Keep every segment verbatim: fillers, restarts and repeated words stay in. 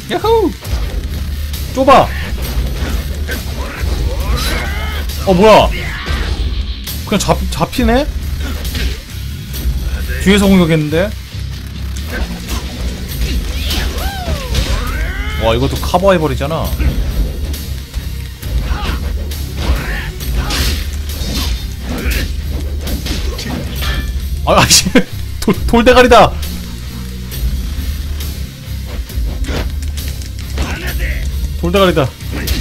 야호! 좁아! 어 뭐야? 그냥 잡, 잡히네? 뒤에서 공격했는데? 와 이것도 커버해버리잖아. 아 아씨 돌, 돌대가리다! 돌대가리다.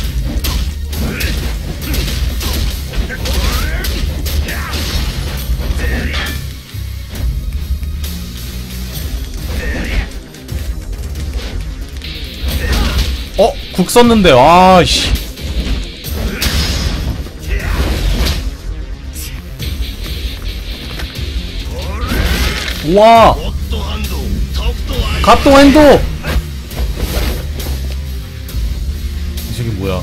어? 국 썼는데 아씨. 우와 갑동 핸도. 이 새끼 뭐야?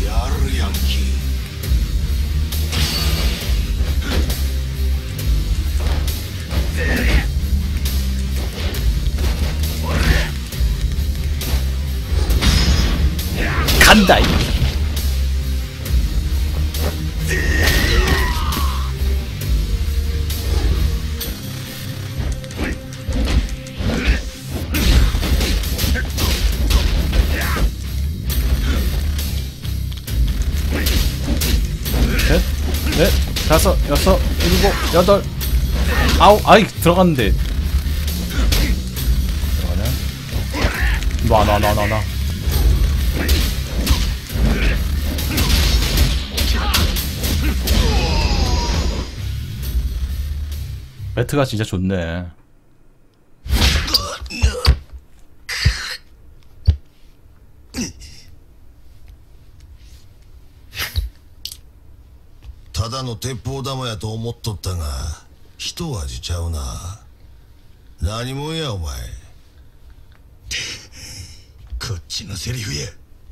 간다. 넷, 넷, 다섯, 여섯, 일곱, 여덟, 아홉. 아이 들어갔는데. 들어가냐? 놔, 놔, 놔, 놔, 놔. 매트가 진짜 좋네. ただの鉄砲玉やと思っとったが一味ちゃうな。何もんやお前。こっちのセリフや。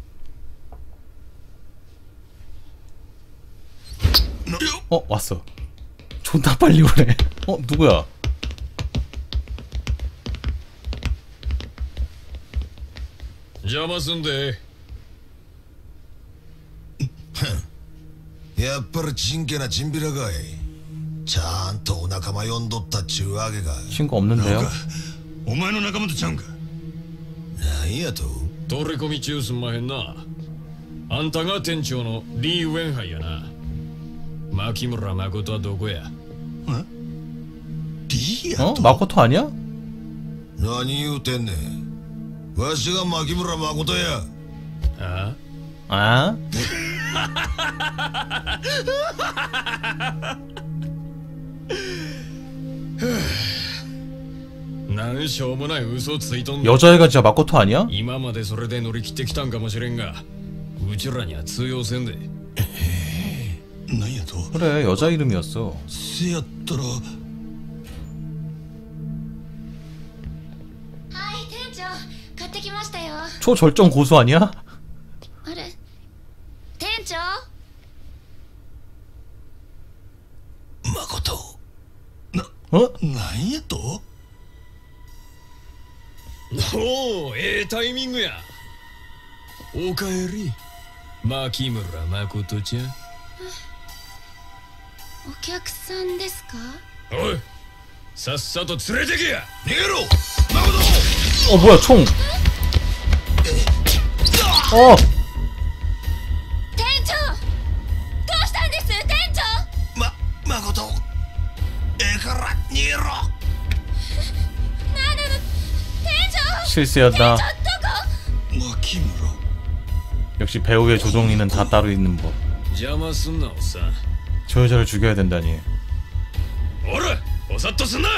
어 왔어. 존나 빨리 오네. 어 누구야? 자마스인데. やっぱり真剣なチンピラかい。ちゃんとお仲間呼んどったっちゅうわけか。 친구 없는데요? お前の仲間とちゃうんか。なんやと。 取り込み中すんまへんな。あんたが店長のリー・ウェンハイやな。牧村誠はどこや。 リーや 어? と。 마코토 아니야? 何言うてんねん。わしが牧村誠や。 ああ? なんしょうもない嘘ついとんねん。 여자애가 진짜 마코토 아니야? 今までそれで乗り切ってきたんかもしれんが、うちらには通用せんで。 なんやと。 그래 여자 이름이었어. せやったら。はい店長買ってきましたよ。 초절정 고수 아니야? あれ店長。 誠。な、 어? なんやと。 おお、ええタイミングや。おかえり、牧村誠ちゃん。 お客さんですか。 おい、さっさと連れてけや。 逃げろ、誠。 어 뭐야 총. 어. 店長どうしたんです店長。 ま、誠。ええから逃げろ。 なんなの店長。 실수였다. 店長どこ。 牧村。 역시 배우의 조종이는 다 따로 있는 법. 邪魔すんなおっさん。 저 여자를 죽여야 된다니. おら、おさっとすんな。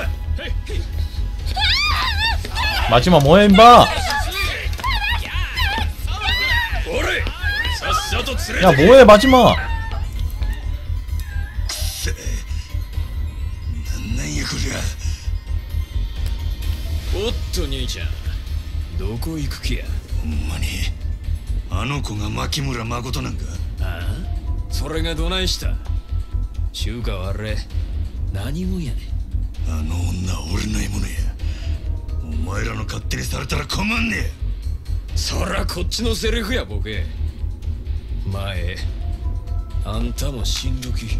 마지막 뭐해 임바. おれ、さっさと連れてけ。 야 뭐해 마지막. なんなんやこりゃ。 おっと兄ちゃん、どこ行く気や。 ほんまにあの子が牧村誠なんか。 ああ、それがどないした。中華はあれ何もやねん。 あの女は俺の獲物や。お前らの勝手にされたら困んねえ。 そらこっちのセリフやボケ。前あんたも死んどき。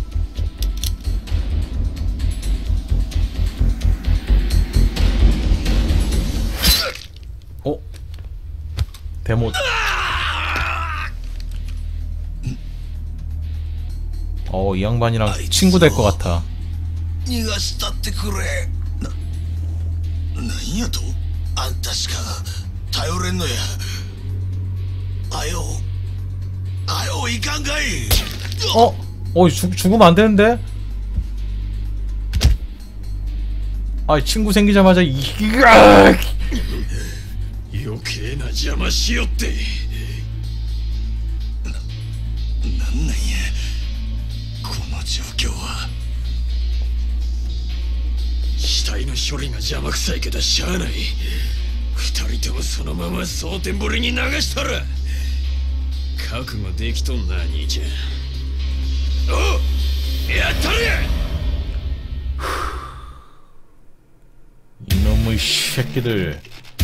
お데모 어, 이 양반이랑 친구 될 것 같아. 逃がしたってくれ。な、なんやと？あんたしか頼れんのや。あよ、あよいかんかい。 어? 어, 죽, 죽으면 안 되는데? 아, 친구 생기자마자 이기가. 余計な邪魔しよって。 な、なんなんやこの状況は。 死体の処理が邪魔くさいけどしゃあない。二人ともそのまま蒼天堀に流したら。覚悟できとんな兄ちゃん。おう、やったれ。 이놈의 새끼들.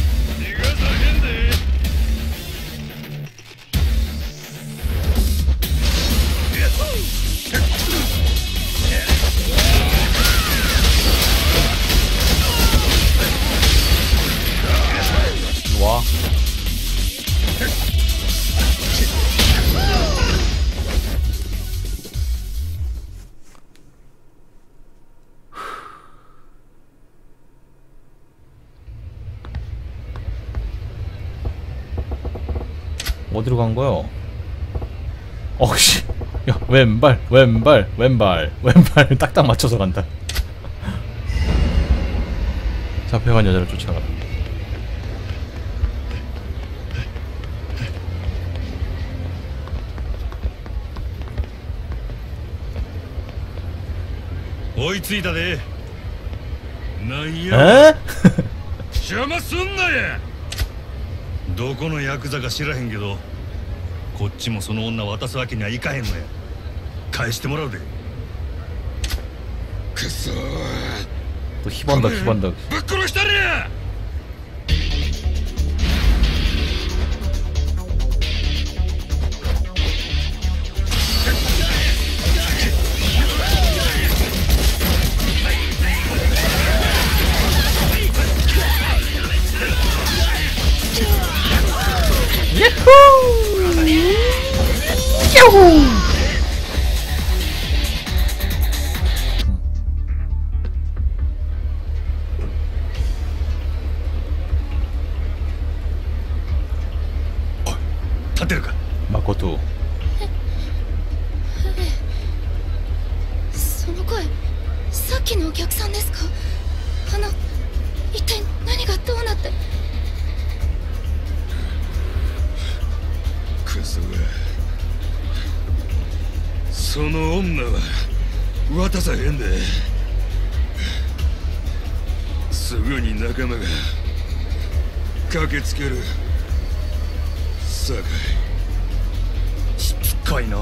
와. 어디로 간 거요? 어씨, 야 왼발, 왼발, 왼발, 왼발 딱딱 맞춰서 간다. 잡혀간 여자를 쫓아가라. 오이츠이다 네. 난야. 에? 邪魔すんなや。どこのヤクザか知らへんけど、こっちもその女渡すわけにはいかへんのや。返してもらうで。 くそー。 또 희번덕 희번덕. ぶっ殺したれや。 立てるか。 마코토. その声、さっきのお客さんですか？あの、一体何がどうなって。 クソが。その女は渡さへんで。すぐに仲間が駆けつける。さかい。しつこいな。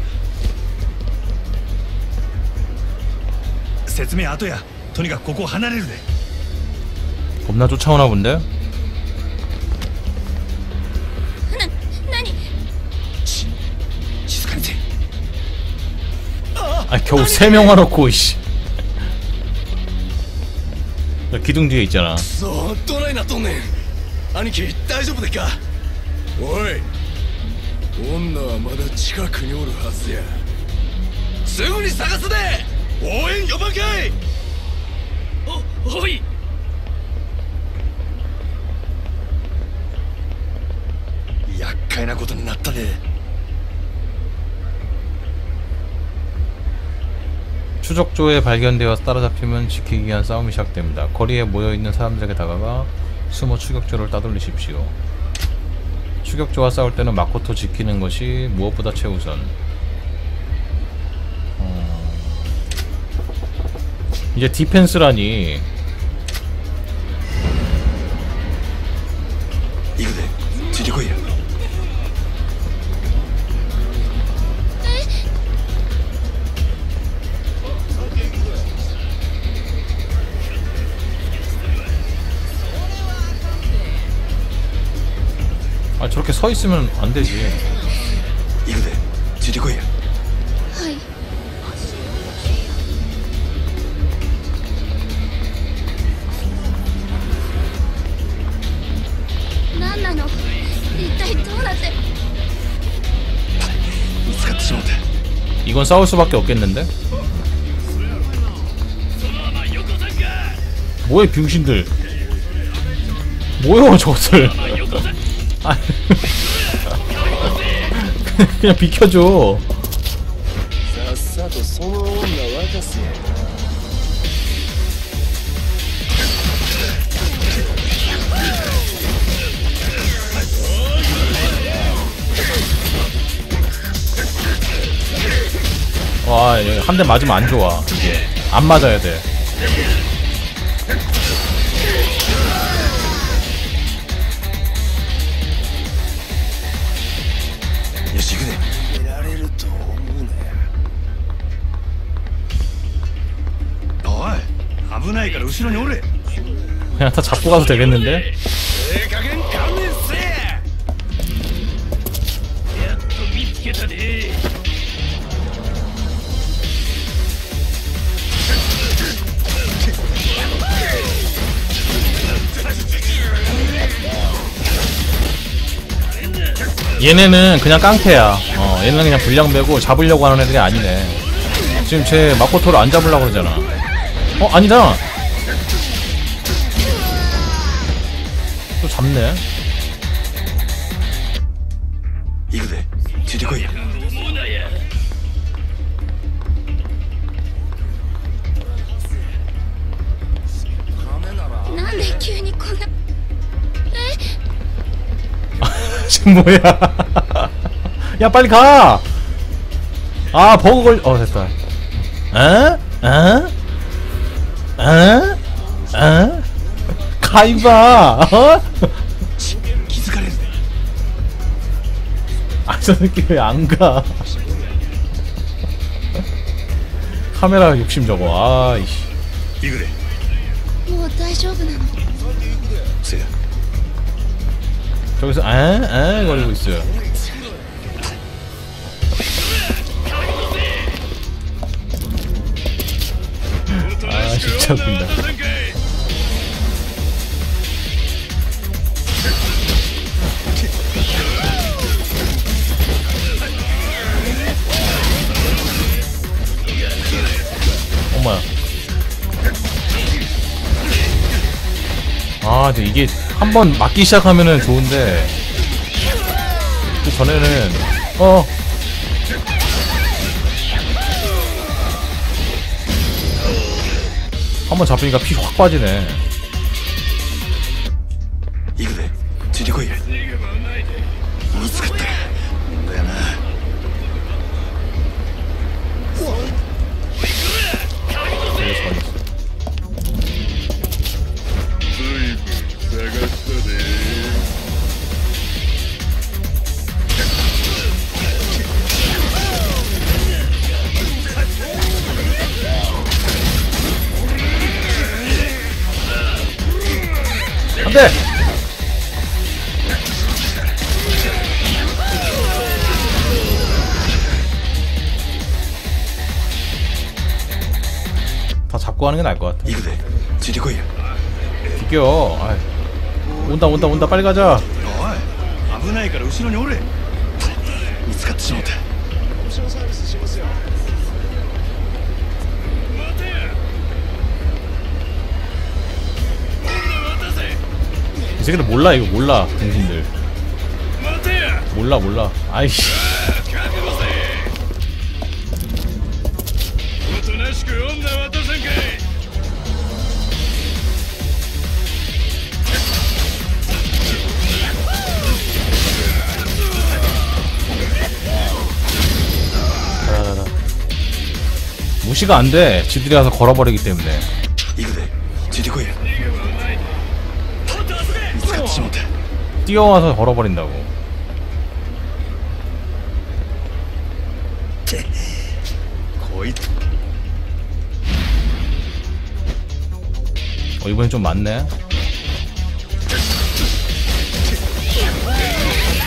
説明後や。とにかくここを離れるで。 겁나 쫓아오나 본데? な、何？ 静かにせ。 아 겨우 세 명 와놓고 이씨. 기둥 뒤에 있잖아. そうどないなっとんねん。兄貴大丈夫でっか。おい、女はまだ近くにおるはずや。すぐに探すで。応援呼ばんかい。お、おい。 厄介なことになったで。 추적조에 발견되어서 따라잡히면 지키기 위한 싸움이 시작됩니다. 거리에 모여있는 사람들에게 다가가 숨어 추격조를 따돌리십시오. 추격조와 싸울 때는 마코토 지키는 것이 무엇보다 최우선. 어... 이제 디펜스라니. 行くで。ついてこいや。 아 저렇게 서 있으면 안 되지. 行くでついてこいや。 はい。何なの？一体どうなってる？ 見つかってしまった。 이건 싸울 수밖에 없겠는데? 뭐야 병신들. 뭐야 저것들. 아, 그냥 비켜줘. さっさとその女渡せ。 와, 한 대 맞으면 안 좋아. 이게 안 맞아야 돼. 요시行くで。得られると思うなよ。 おい、危ないから後ろにおれ。 그냥 다 잡고 가도 되겠는데? ええ加減勘弁せえ。 やっと見つけたで。 얘네는 그냥 깡패야. 어, 얘네는 그냥 불량배고 잡으려고 하는 애들이 아니네. 지금 쟤 마코토를 안 잡으려고 그러잖아. 어, 아니다. 또 잡네. 行くでついてこいや。 なんで急にこんな。 지금 뭐야? 야 빨리 가! 아 버그 걸.. 어 됐다. 에? 에? 에? 에? 가 임마! 어? 気づかれる。 아 저 새끼 왜 안 가? 카메라 욕심 저거. 아이씨. 行くで。 もう大丈夫なの？ せや。 저기서 에? 에? 거리고 있어요. 아 진짜 웃긴다. 엄마야. 아 근데 이게 한번 맞기 시작하면은 좋은데 그 전에는 어 한번 잡으니까 피 확 빠지네. 行くでついてこいや。見つかったか。なんだよな。 되게 잘 있어. 探したで。 안돼! 다 잡고 하는 게 나을 것 같아. 行くでついてこいや。 비켜. 아이. 온다 온다 온다 빨리 가자. おい、危ないから後ろにおれ。 見つかってしまった。 이 새끼들 몰라 이거 몰라 당신들. 몰라 몰라. 아이씨. おとなしく女渡さんかい。 다다다다. 무시가 안 돼. 지들이 가서 걸어버리기 때문에. 行くでついてこいや。見つかってしまった。 뛰어와서 걸어버린다고. こいつ 어 이번엔 좀 많네.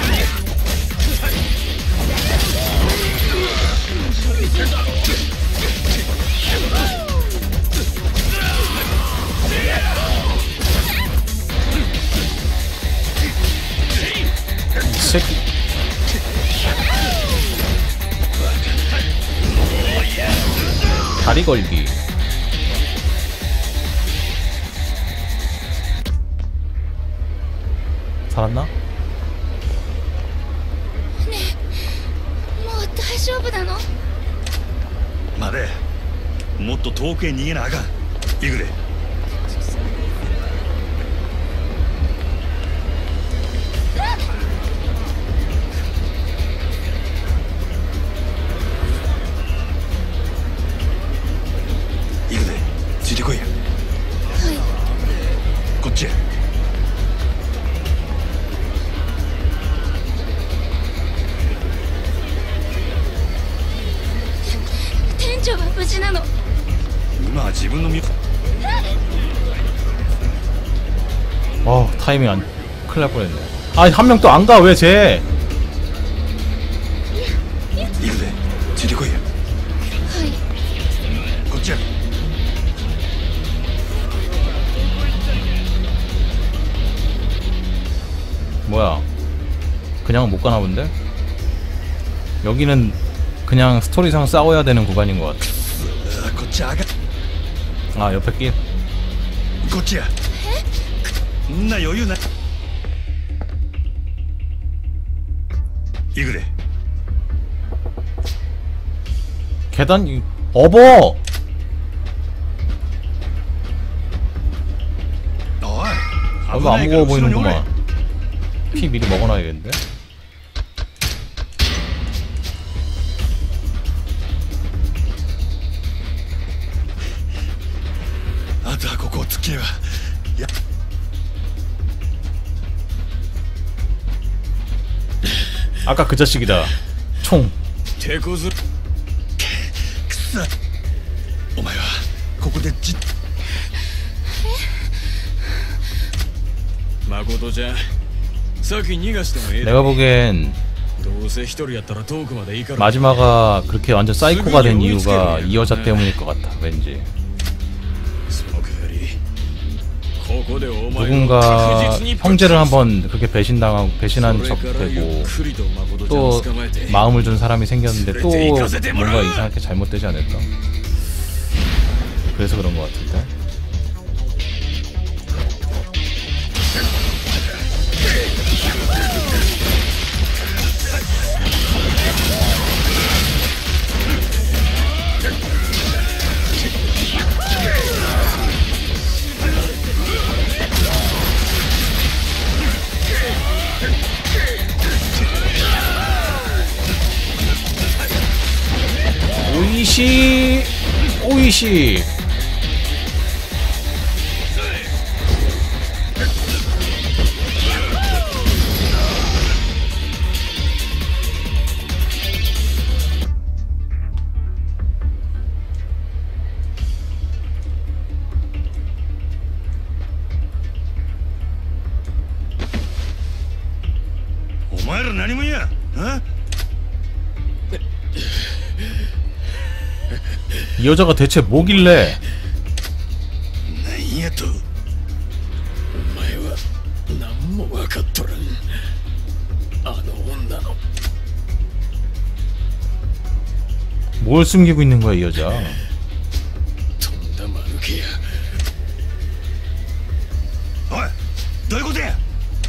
다리 걸기. 살았나? もう大丈夫なの？ 待て、もっと遠くへ逃げなあかん。行くで。行くで、ついてこいや。 はい。 こっちへ。 店長は無事なの？ 今は自分の身。 어 타이밍 안 큰일 날 뻔했네. 아 한 명 또 안 가 왜 쟤? 行くで、ついてこいや。 はい。 こっちや。 뭐야? 그냥 못 가나 본데? 여기는 그냥 스토리상 싸워야 되는 구간인 것 같아. こっちあが。 아 옆에 길. こっちや。んな余裕な。行くで。 계단 이- 업어. おい。 너무 안 무거워 보이는구만. 피 미리 먹어놔야겠는데? あとはここを突っ切れば。や。 아까 그 자식이다. 총. 手こず。 くそ。お前はここでじっ。 誠ちゃん、先逃がしてもええ。 내가 보기엔 どうせ一人やったら遠くまで行かない。 마지막아 그렇게 완전 사이코가 된 이유가 이 여자 때문일 것 같아. 왠지 その代わりここでお前を 누군가 確実に 형제를 한번 그렇게 배신당하고 배신한 척 それからゆ 되고 っくりと誠ちゃん 또 を捕まえて 마음을 준 사람이 생겼는데 또 뭔가 이상하게 잘못되지 않을까? 그래서 그런 것 같은데. 오이시 오이시 お前ら何者や。あ？ 이 여자가 대체 뭐길래? 何やと。 お前は何も分かっとらん。あの女の 뭘 숨기고 있는 거야 이 여자? とんだ間抜けや。 おい、どういうことや。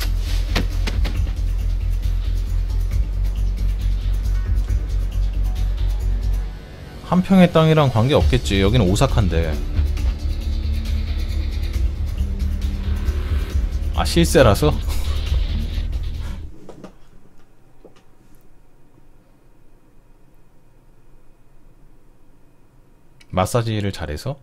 한 평의 땅이랑 관계 없겠지. 여기는 오사카인데. 아 실세라서? 마사지를 잘해서?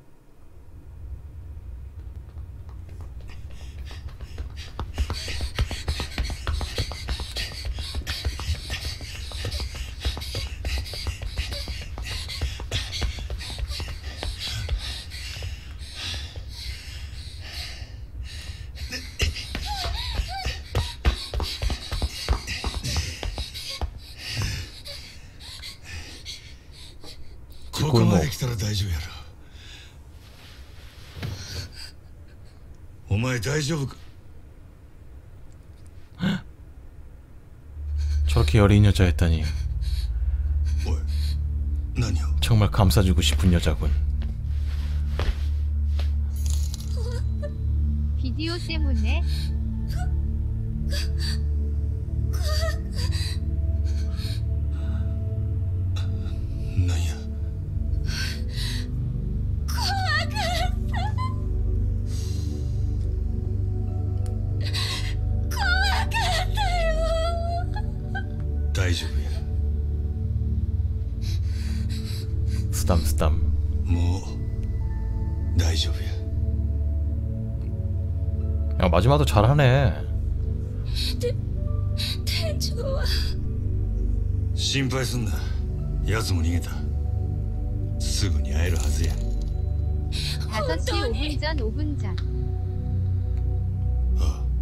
ここまで来たら大丈夫やろ。お前大丈夫か。 저렇게 여린 여자였다니. おい、何を。 정말 감싸주고 싶은 여자군. 비디오 때문에 何や大丈夫や 스담 스담. もう大丈夫や 야 마지막도 잘하네. 店長は心配すんな奴も逃げたすぐに会えるはずや 다섯 시 오 분 전 오 분 전. ああ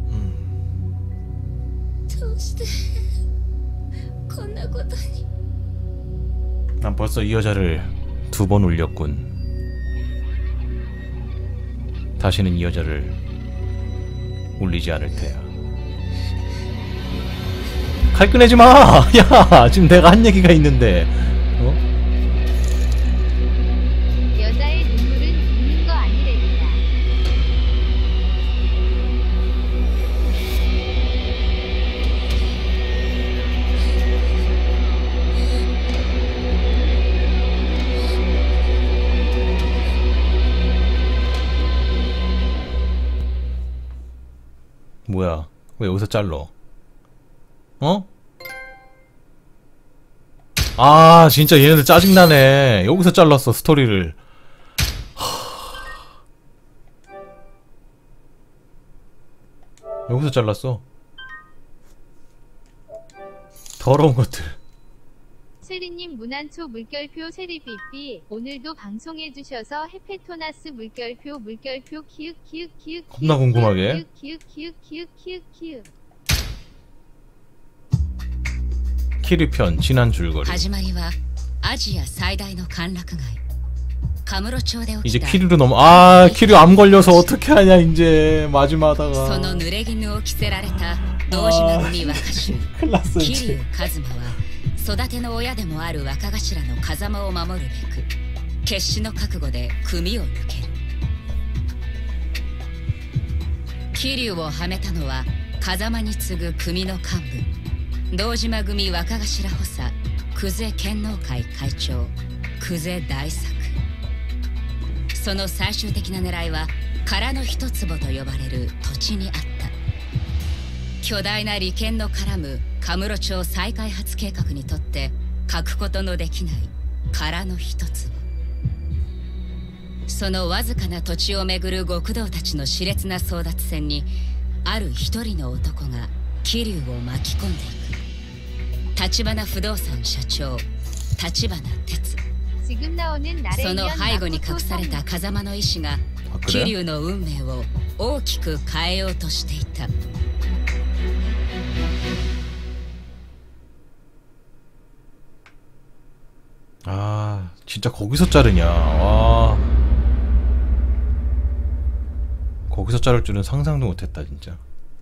どうしてこんなことに 난 벌써 이 여자를 두 번 울렸군. 다시는 이 여자를 울리지 않을 테야. 칼 꺼내지 마! 야! 지금 내가 한 얘기가 있는데. 어? 여자의 눈물은 있는 거 아니랬다. 뭐야? 왜 여기서 잘러? 어? 아 진짜 얘네들 짜증나네. 여기서 잘랐어 스토리를. 하... 여기서 잘랐어. 더러운 것들. 세리님 문안초 물결표 세리삐삐 오늘도 방송해주셔서 헤페토나스 물결표 물결표 키읔 키읔 키읔 겁나 궁금하게. 키읔 키읔 키읔 키읔 키읔. 키리편 지난 줄거리. 始まりはアジア最大の歓楽街カムロ町で起 이제 きた 키리로 넘어. 아 키리 암 걸려서 어떻게 하냐 이제 마지막다가. その濡れ衣を着せられた堂島組若衆 큰일 났어 桐 이제. 生一馬は育ての親でもある若頭の風間を守るべく決死の覚悟で組を抜ける桐生をはめたのは風間に次ぐ組の幹部堂島組若頭補佐久世剣能会会長久世大作その最終的な狙いは殻の一坪と呼ばれる土地にあった巨大な利権の絡むカムロ町再開発計画にとって欠くことのできない殻の一坪そのわずかな土地をめぐる極道たちの熾烈な争奪戦にある一人の男が桐生を巻き込んでいく橘不動産社長橘哲 지금 나오는 나를 その 위한 背後に 마코토 隠された 성우. 風間の意志が 아 桐 그래? 生の運命を大きく変えようとしていた 아 진짜 거기서 자르냐. 와. 거기서 자를 줄은 상상도 못했다 진짜.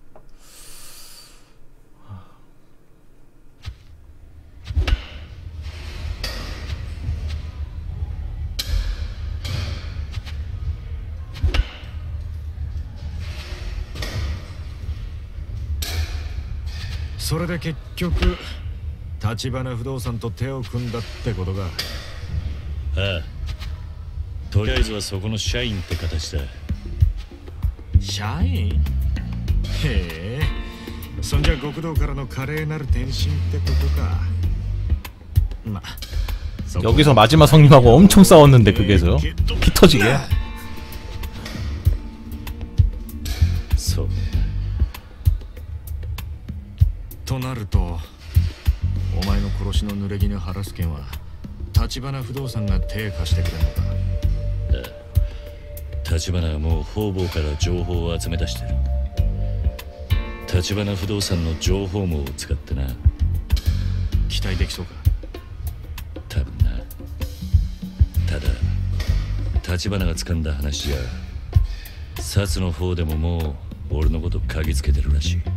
それで結局橘不動産と手を組んだってことか。 ああ、とりあえずはそこの社員って形だ。 社員？へえ、そんじゃ極道からの華麗なる転身ってことか。まあ 여기서 마지막 성님하고 엄청 싸웠는데 그게서 피 터지게. そう。 となるとお前の殺しの濡れ衣晴らす件は橘不動産が手貸してくれるのか。 橘はもう方々から情報を集め出してる。橘不動産の情報網を使ってな。 期待できそうか。 多分な。ただ橘が掴んだ話じゃ薩の方でももう俺のこと嗅ぎつけてるらしい。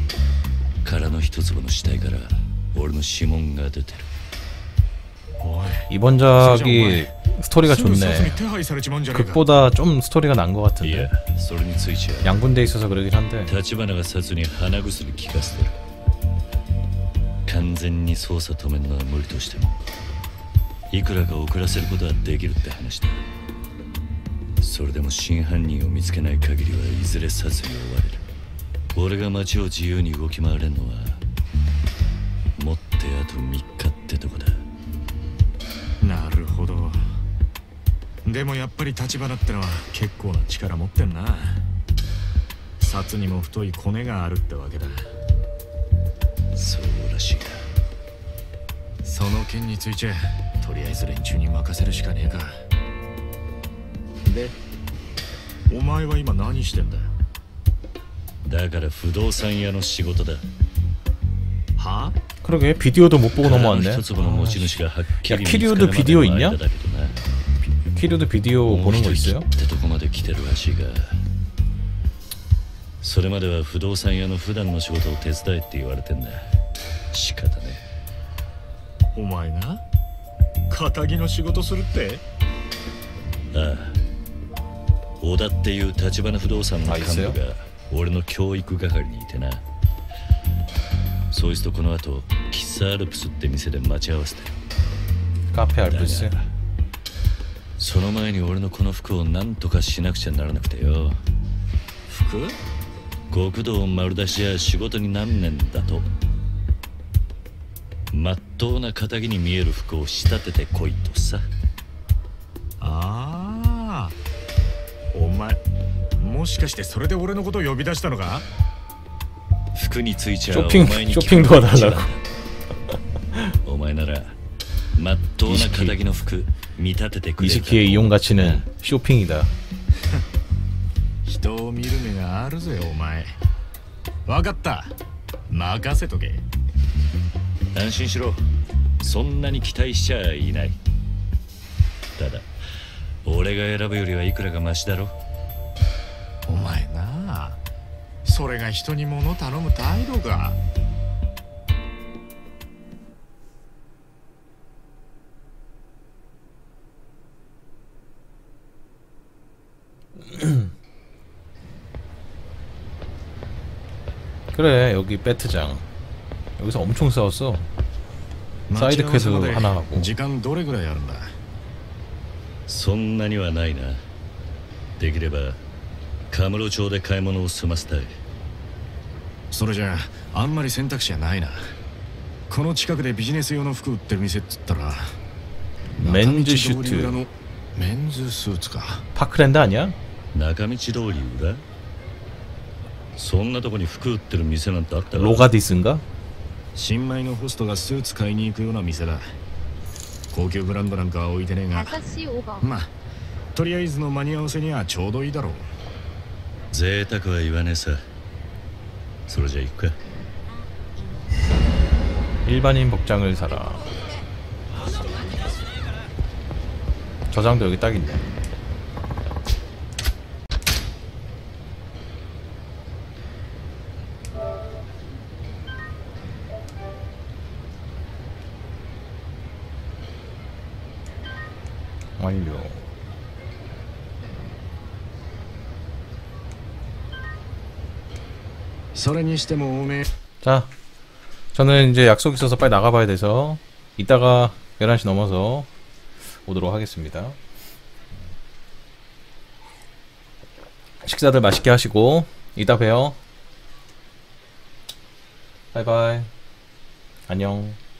殻の一粒の死体から俺の指紋が出てる。 おい、 이번 작이 스토리가 좋네. 극보다 좀 스토리가 난 것 い 같은데. やそれについちゃ 양분돼 있어서 그러긴 한데. 立花が殺に鼻薬効かせてる。完全に捜査止めるのは無理としてもいくらか遅らせることはできるって話だ。それでも真犯人を見つけない限りはいずれ殺に追われる。俺が街を自由に動き回れるのはもってあとみっかってとこだ。 なるほど。でもやっぱり立花ってのは結構な力持ってんな。札にも太いコネがあるってわけだ。 そうらしいな。 その件についてとりあえず連中に任せるしかねえか。でお前は今何してんだよ。 だから不動産屋の仕事だ。 は？ 그러게 비디오도 못 보고 넘어왔네. 야 키류도 비디오 있냐? 키류도 비디오 보는 거 있어요? それまでは不動産屋の普段の仕事を手伝えって言われてんだ。仕方ね。 お前が堅の仕事するって？ ああ。小田っていう立花不動産の幹部が俺の教育係にいてな。そいつとこの後喫茶アルプスって店で待ち合わせてる。 カフェアルプス。 その前に俺のこの服を何とかしなくちゃならなくてよ。 服？ 極道丸出しや仕事になんねんだと。まっとうな堅気に見える服を仕立ててこいとさ。 ああ、お前もしかしてそれで俺のことを呼び出したのか？ 服についちゃ 쇼핑, お前に 쇼핑 도와달라고. お前ならまっとうな堅気の服見立ててくれる。 이시키의 이용 가치는 쇼핑이다. 人を見る目があるぜお前。わかった。任せとけ。 安心しろ。そんなに期待しちゃいない。ただ俺が選ぶよりはいくらかマシだろ。 お前なあ、それが人に物頼む態度か。 그래 여기 배트장. 여기서 엄청 싸웠어. 사이드 퀘스트 하나 하고. 時間どれぐらいあるんだ？ そんなにはないな。できればカムロ町で買い物を済ませたい。 それじゃああんまり選択肢はないな。この近くでビジネス用の服売ってる店っつったら 맨즈 슈트. メンズスーツか。 파크랜드 아니야? 中道通り裏？そんなとこに服売ってる店なんてあったか？ 로가디스인가? 新米のホストがスーツ買いに行くような店だ。高級ブランドなんかは置いてねえが、まあとりあえずの間に合わせにはちょうどいいだろう。 贅沢は言わねえさ。それじゃ行くか。 일반인 복장을 사라. 저장도 여기 딱 있네. 완료. 자, 저는 이제 약속 있어서 빨리 나가봐야 돼서 이따가 열한 시 넘어서 오도록 하겠습니다. 식사들 맛있게 하시고 이따 봬요. 바이바이. 안녕.